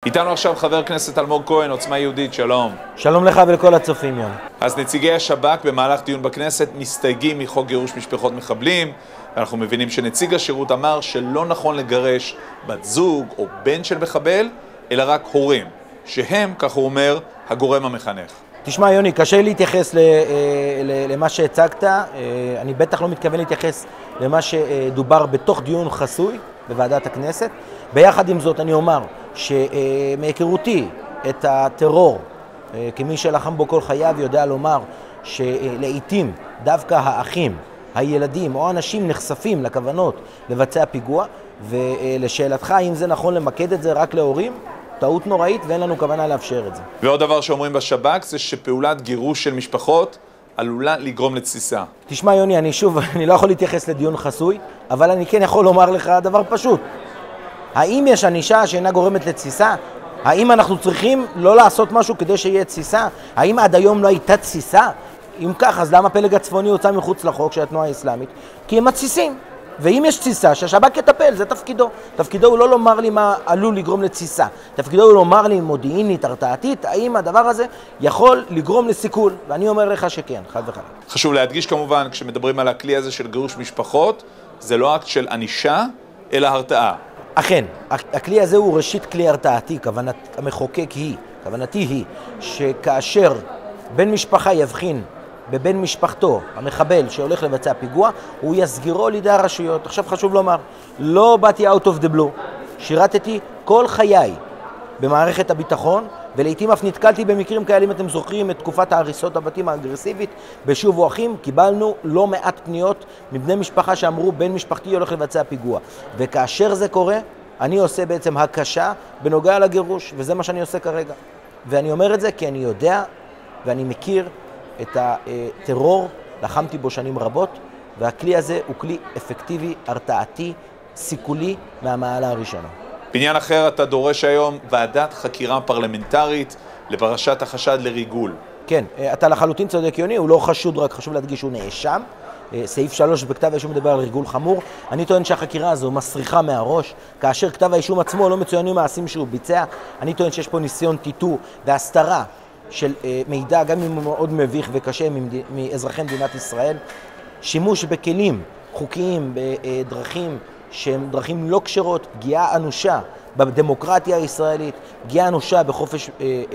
איתנו עכשיו חבר הכנסת אלמוג כהן, עוצמה יהודית, שלום. שלום לך ולכל הצופים, יום. אז נציגי השב"כ במהלך דיון בכנסת מסתייגים מחוק גירוש משפחות מחבלים, ואנחנו מבינים שנציג השירות אמר שלא נכון לגרש בת זוג או בן של מחבל, אלא רק הורים, שהם, כך הוא אומר, הגורם המחנך. תשמע יוני, קשה להתייחס למה שהצגת, אני בטח לא מתכוון להתייחס למה שדובר בתוך דיון חסוי בוועדת הכנסת. ביחד עם זאת אני אומר שמהיכרותי את הטרור, כמי שלחם בו כל חייו, יודע לומר שלעיתים דווקא האחים, הילדים או אנשים נחשפים לכוונות לבצע פיגוע, ולשאלתך האם זה נכון למקד את זה רק להורים, טעות נוראית ואין לנו כוונה לאפשר את זה. ועוד דבר שאומרים בשב"כ זה שפעולת גירוש של משפחות עלולה לגרום לתסיסה. תשמע יוני, אני לא יכול להתייחס לדיון חסוי, אבל אני כן יכול לומר לך דבר פשוט. האם יש ענישה שאינה גורמת לתסיסה? האם אנחנו צריכים לא לעשות משהו כדי שיהיה תסיסה? האם עד היום לא הייתה תסיסה? אם כך, אז למה הפלג הצפוני הוצא מחוץ לחוק של התנועה האסלאמית? כי הם מתסיסים. ואם יש תסיסה, שהשב"כ יטפל, זה תפקידו. תפקידו הוא לא לומר לי מה עלול לגרום לתסיסה. תפקידו הוא לומר לי מודיעינית, הרתעתית, האם הדבר הזה יכול לגרום לסיכול. ואני אומר לך שכן, חד וחלק. חשוב להדגיש כמובן, כשמדברים על הכלי הזה של גירוש משפחות, זה לא אקט של ענישה, אלא הרתעה. אכן, הכלי הזה הוא ראשית כלי הרתעתי. כוונת המחוקק כוונתי היא, שכאשר בן משפחה יבחין בבן משפחתו, המחבל שהולך לבצע פיגוע, הוא יסגירו לידי הרשויות. עכשיו חשוב לומר, לא באתי out of the blue, שירתתי כל חיי במערכת הביטחון, ולעיתים אף נתקלתי במקרים כאלה, אם אתם זוכרים את תקופת ההריסות הבתים האגרסיבית בשובו אחים, קיבלנו לא מעט פניות מבני משפחה שאמרו בן משפחתי הולך לבצע פיגוע. וכאשר זה קורה, אני עושה בעצם הקשה בנוגע לגירוש, וזה מה שאני עושה כרגע. ואני אומר את זה כי אני יודע ואני מכיר את הטרור, לחמתי בו שנים רבות, והכלי הזה הוא כלי אפקטיבי, הרתעתי, סיכולי מהמעלה הראשונה. בעניין אחר אתה דורש היום ועדת חקירה פרלמנטרית לפרשת החשד לריגול. כן, אתה לחלוטין צודק יוני, הוא לא חשוד, רק חשוב להדגיש שהוא נאשם. סעיף 3 בכתב האישום מדבר על ריגול חמור. אני טוען שהחקירה הזו מסריחה מהראש, כאשר כתב האישום עצמו לא מצוינים מעשים שהוא ביצע. אני טוען שיש פה ניסיון טיטו והסתרה של מידע, גם אם הוא מאוד מביך וקשה מאזרחי מדינת ישראל, שימוש בכלים חוקיים בדרכים שהן דרכים לא כשרות, פגיעה אנושה בדמוקרטיה הישראלית, פגיעה אנושה בחופש,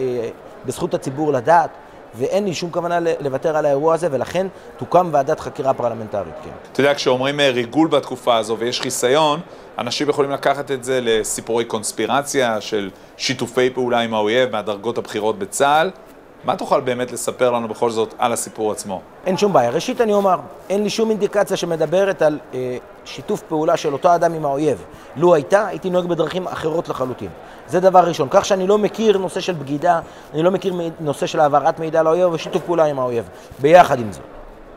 בזכות הציבור לדעת, ואין לי שום כוונה לוותר על האירוע הזה, ולכן תוקם ועדת חקירה פרלמנטרית. כן. אתה יודע, כשאומרים ריגול בתקופה הזו ויש חיסיון, אנשים יכולים לקחת את זה לסיפורי קונספירציה של שיתופי פעולה עם האויב מהדרגות הבכירות בצה"ל. מה תוכל באמת לספר לנו בכל זאת על הסיפור עצמו? אין שום בעיה. ראשית אני אומר, אין לי שום אינדיקציה שמדברת על שיתוף פעולה של אותו אדם עם האויב. לו הייתי נוהג בדרכים אחרות לחלוטין. זה דבר ראשון. כך שאני לא מכיר נושא של בגידה, אני לא מכיר נושא של העברת מידע לאויב ושיתוף פעולה עם האויב. ביחד עם זאת.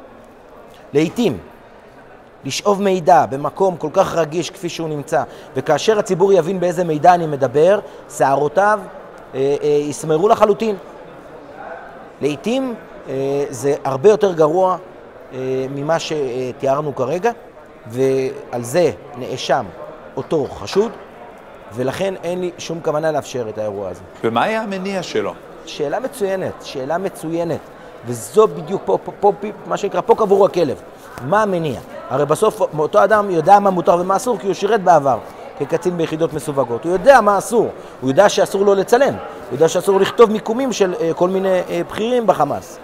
לעתים, לשאוב מידע במקום כל כך רגיש כפי שהוא נמצא, וכאשר הציבור יבין באיזה מידע אני מדבר, שערותיו יסמרו לחלוטין. לעתים זה הרבה יותר גרוע ממה שתיארנו כרגע, ועל זה נאשם אותו חשוד, ולכן אין לי שום כוונה לאפשר את האירוע הזה. ומה היה המניע שלו? שאלה מצוינת, וזו בדיוק פה מה שנקרא, פה קבור הכלב. מה המניע? הרי בסוף אותו אדם יודע מה מותר ומה אסור, כי הוא שירת בעבר כקצין ביחידות מסווגות. הוא יודע מה אסור, הוא יודע שאסור לו לצלם, הוא יודע שאסור לכתוב מיקומים של כל מיני בכירים בחמאס,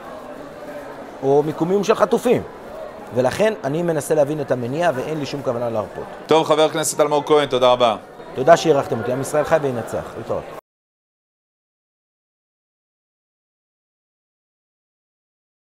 או מיקומים של חטופים. ולכן אני מנסה להבין את המניע ואין לי שום כוונה להרפות. טוב, חבר הכנסת אלמוג כהן, תודה רבה. תודה שהערכתם אותי. עם ישראל חי וינצח. להתראות.